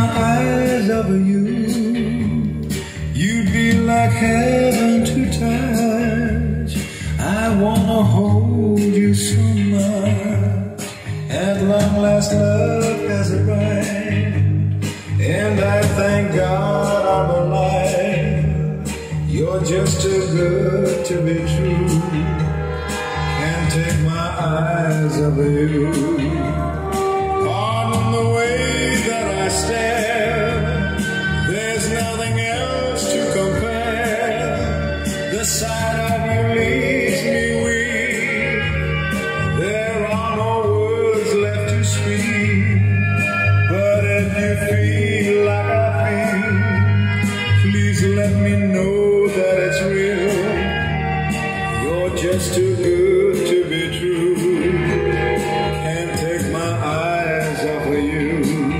eyes over you, you'd be like heaven to touch. I wanna hold you so much. At long last love has arrived, and I thank God I'm alive. You're just too good to be true. Can't take my eyes off of you. On the way that I stare, there's nothing else to compare. The sight of you leaves me weak. There are no words left to speak. But if you feel like I feel, please let me know that it's real. You're just too good to be true. Can't take my eyes off of you.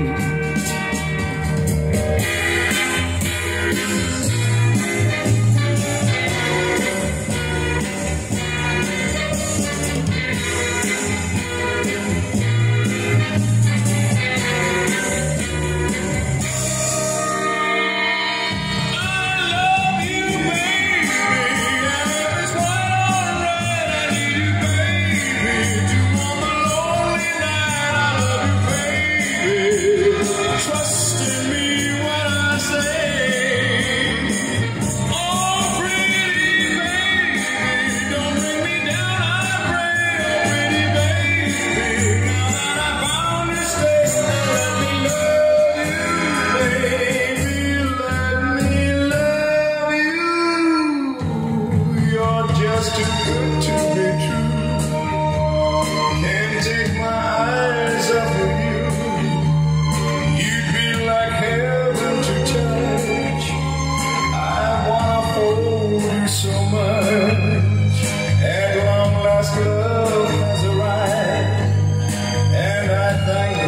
Just too good to be true. Can't take my eyes off of you. You'd be like heaven to touch. I wanna hold you so much. At long last love has arrived, and I thank